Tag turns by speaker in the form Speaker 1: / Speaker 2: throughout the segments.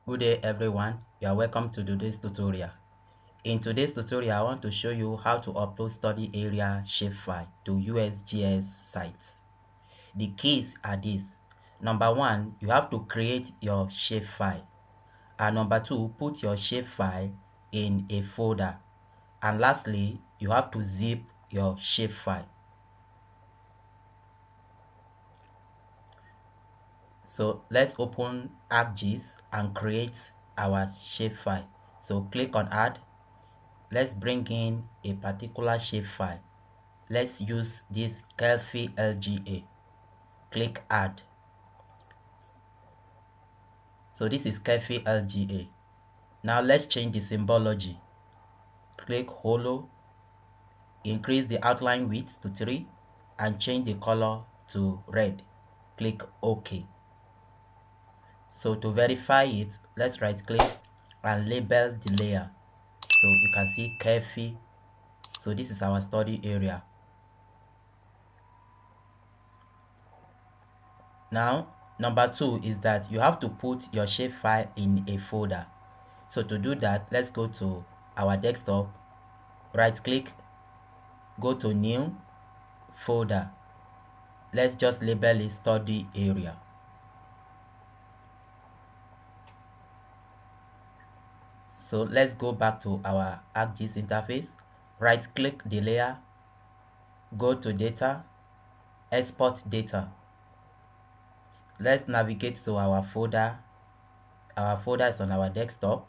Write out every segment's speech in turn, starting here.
Speaker 1: Good day everyone, you are welcome to today's tutorial. In today's tutorial, I want to show you how to upload study area shapefile to USGS sites. The keys are these. Number one, you have to create your shapefile. And number two, put your shapefile in a folder. And lastly, you have to zip your shapefile. So let's open ArcGIS and create our shapefile. So click on add. Let's bring in a particular shapefile. Let's use this Kelfi LGA. Click add. So this is Kelfi LGA. Now let's change the symbology. Click hollow, increase the outline width to 3 and change the color to red. Click OK. So to verify it, let's right click and label the layer. So you can see Kelfi. So this is our study area. Now, number two is that you have to put your shapefile in a folder. So to do that, let's go to our desktop, right click, go to new folder. Let's just label it study area. So let's go back to our ArcGIS interface, right click the layer, go to data, export data. Let's navigate to our folder. Our folder is on our desktop.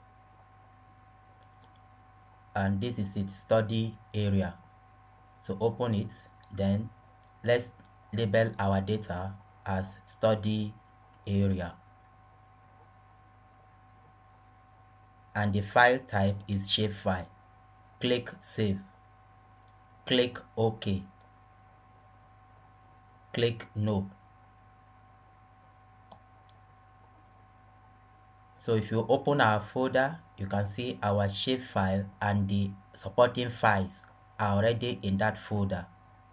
Speaker 1: And this is its study area. So open it, then let's label our data as study area. And the file type is shapefile. Click save. Click OK. Click no. So if you open our folder, you can see our shapefile and the supporting files are already in that folder.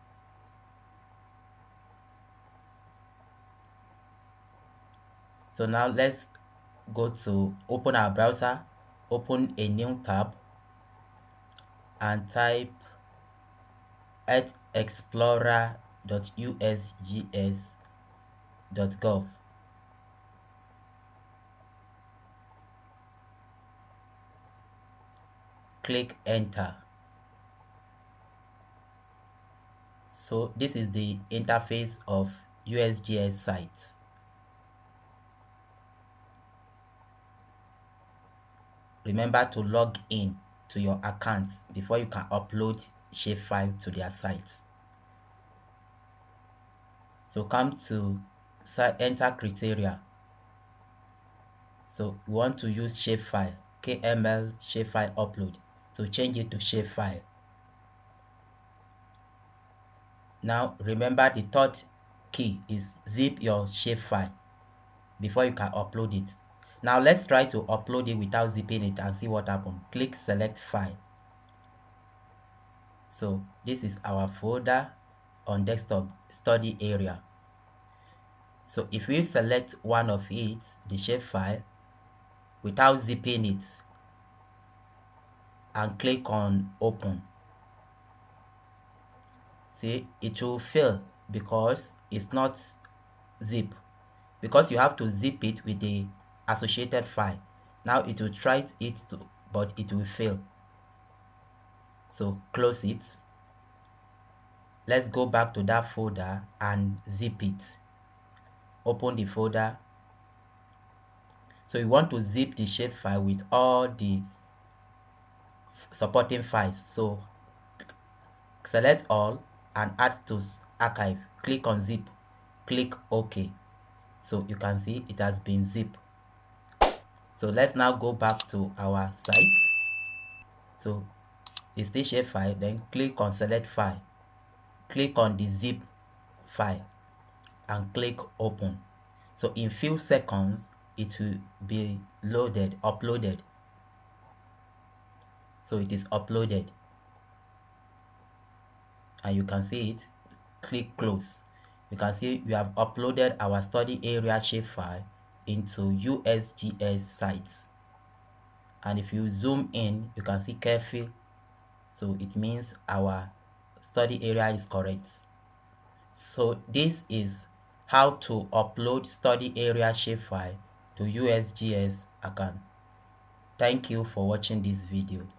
Speaker 1: So now let's go to open our browser, open a new tab and type earthexplorer.usgs.gov. Click enter. So this is the interface of USGS site. Remember to log in to your account before you can upload shapefile to their site. So come to enter criteria. So we want to use shapefile, KML shapefile upload. So change it to shapefile. Now remember the third key is zip your shapefile before you can upload it. Now let's try to upload it without zipping it and see what happens. Click select file. So this is our folder on desktop study area. So if we select one of it, the shapefile, without zipping it and click on open, see it will fail because it's not zip, because you have to zip it with the associated file. Now it will try it to, but it will fail. So close it. Let's go back to that folder and zip it. Open the folder. So you want to zip the shapefile with all the supporting files. So select all and add to archive. Click on zip. Click OK. So you can see it has been zipped. So let's now go back to our site. So it's the shapefile, then click on select file. Click on the zip file and click open. So in few seconds it will be uploaded. So it is uploaded and you can see it. Click close. You can see we have uploaded our study area shapefile into USGS sites. And if you zoom in, you can see carefully, so it means our study area is correct. So this is how to upload study area shapefile to USGS account. Thank you for watching this video.